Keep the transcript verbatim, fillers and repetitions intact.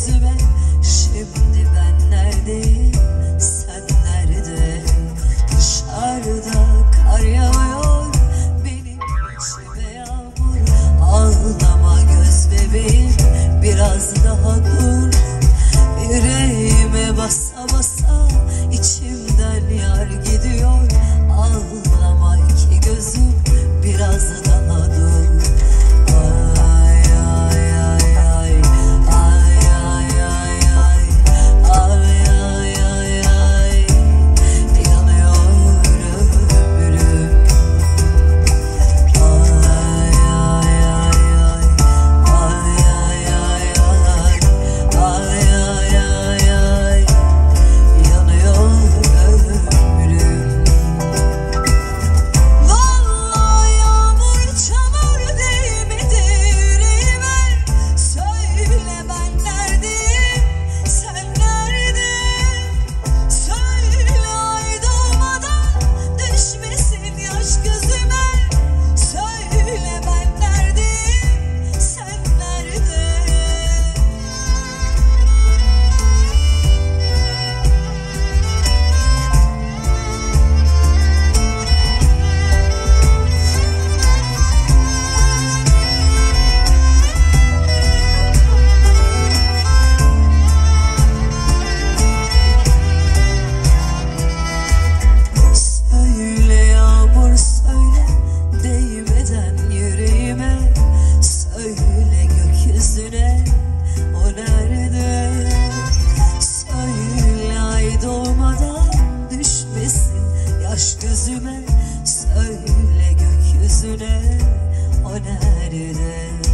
gözüme. Şimdi ben neredeyim, sen nerede? Dışarıda kar yağıyor, benim içime yağmur. Ağlama göz bebeğim, biraz daha dur. Yüreğime basa basa içimden yar gidiyor. Ağlama iki gözüm, biraz daha dur. Ay ay ay ay, ay ay ay ay, ay ay ay ay, yanıyor ömrüm. Ay ay ay ay, ay ay ay ay, ay ay ay ay, yanıyor ömrüm. Vallahi yağmur çamur değmedi yüreğime. Söyle ben neredeyim, sen nerede? Söyle ay doğmadan düşmesin yaş gözüme. Söyle ben neredeyim, sen nerede? Söyle yağmur söyle, değmeden yüreğime. Söyle gökyüzüne, o nerede? Söyle ay doğmadan düşmesin yaş gözüme. Söyle gökyüzüne, o nerede?